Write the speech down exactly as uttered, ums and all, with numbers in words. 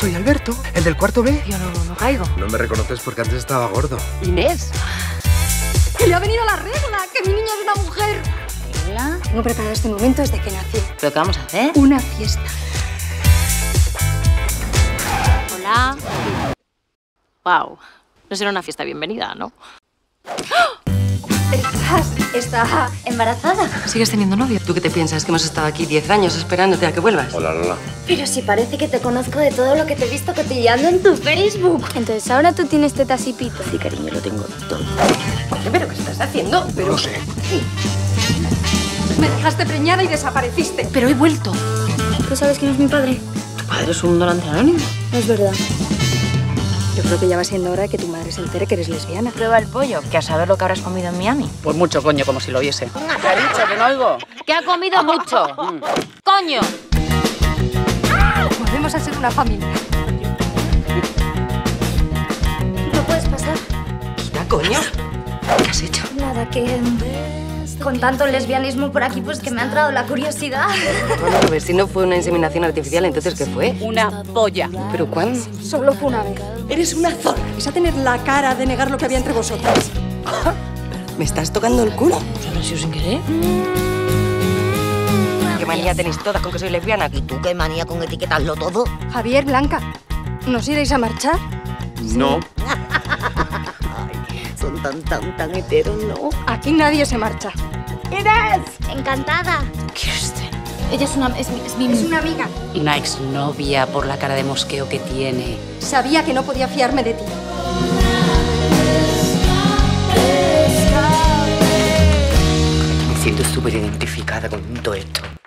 Soy Alberto, el del cuarto B. Yo no, no caigo. No me reconoces porque antes estaba gordo. Inés. ¡Que ya ha venido la regla! ¡Que mi niña es una mujer! Hola. Tengo preparado este momento desde que nací. ¿Pero qué vamos a hacer? Una fiesta. Hola. Wow. No será una fiesta bienvenida, ¿no? ¿Estás? ¿Está embarazada? ¿Sigues teniendo novio? ¿Tú qué te piensas? ¿Que hemos estado aquí diez años esperándote a que vuelvas? Hola, Lola. Pero si parece que te conozco de todo lo que te he visto cotilleando en tu Facebook. Entonces ahora tú tienes tetas y pito. Sí, cariño, lo tengo todo. Oye, ¿pero qué estás haciendo? Pero no sé. Me dejaste preñada y desapareciste. Pero he vuelto. ¿Tú sabes quién es mi padre? ¿Tu padre es un donante anónimo? No es verdad. Yo creo que ya va siendo hora de que tu madre se entere que eres lesbiana. Prueba el pollo, que a saber lo que habrás comido en Miami. Pues mucho coño, como si lo oyese. ¿Qué ha dicho? ¿Que no oigo? Que ha comido mucho. ¡Coño! Volvemos a ser una familia. ¿No puedes pasar? ¿Ya, coño? ¿Qué has hecho? Nada, que... Con tanto lesbianismo por aquí, pues que me ha entrado la curiosidad. Bueno, a ver, si no fue una inseminación artificial, ¿entonces qué fue? Una polla. ¿Pero cuándo? Solo fue una vez. Eres una zorra. Vais a tener la cara de negar lo que había entre vosotras. ¿Me estás tocando el culo? ¿Habrá sido sin querer? ¿Qué manía tenéis todas con que soy lesbiana? ¿Y tú qué manía con etiquetarlo todo? Javier, Blanca, ¿nos iréis a marchar? No. Son tan, tan, tan heteros, ¿no? Aquí nadie se marcha. Encantada. Kirsten. Ella es una... es mi... Es, mi... Es una amiga. Una exnovia por la cara de mosqueo que tiene. Sabía que no podía fiarme de ti. Me siento súper identificada con todo esto.